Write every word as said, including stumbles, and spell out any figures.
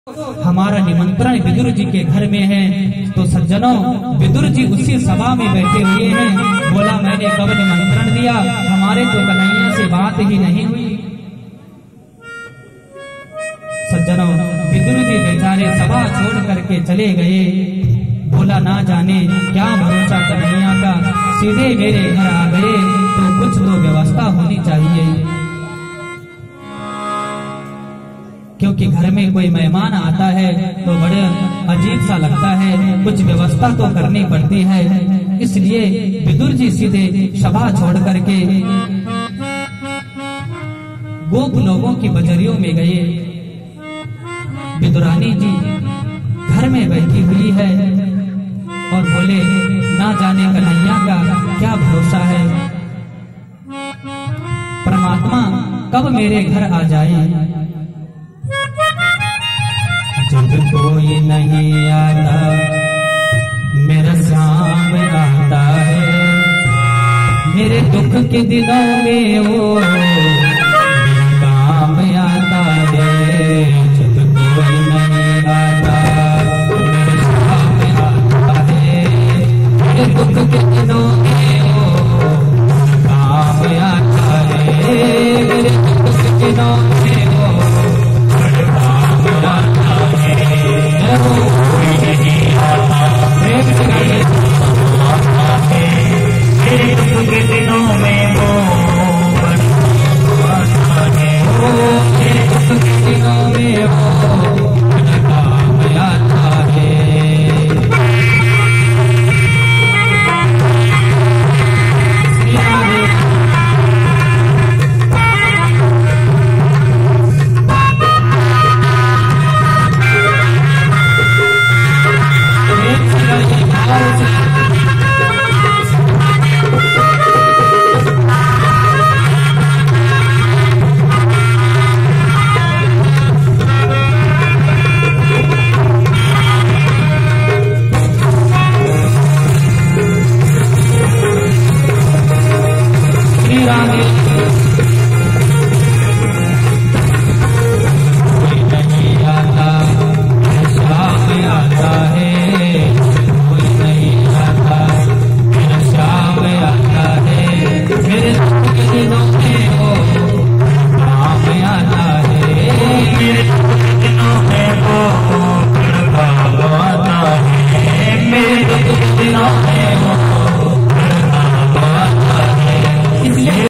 हमारा निमंत्रण विदुर जी के घर में है। तो सज्जनों, विदुर जी उसी सभा में बैठे हुए हैं। बोला, मैंने कब निमंत्रण दिया, हमारे तो कन्हैया से बात ही नहीं हुई। सज्जनों, विदुर जी बेचारे सभा छोड़ करके चले गए। बोला, ना जाने क्या भरोसा कन्हैया का, सीधे मेरे घर आ गए तो कुछ तो व्यवस्था होनी चाहिए, क्योंकि घर में कोई मेहमान आता है तो बड़े अजीब सा लगता है, कुछ व्यवस्था तो करनी पड़ती है। इसलिए विदुर जी सीधे सभा छोड़ करके गोप लोगों की बजरियों में गए। विदुरानी जी घर में बैठी हुई है और बोले, ना जाने कन्हैया का क्या भरोसा है, परमात्मा कब मेरे घर आ जाए। जब कोई नहीं आता मेरा श्याम आता है, मेरे दुख के दिनों में वो